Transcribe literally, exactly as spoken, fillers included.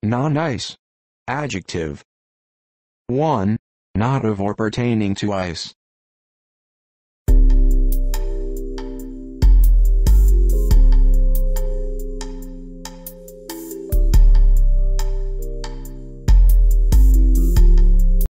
Non-ice. Adjective. one. Not of or pertaining to ice.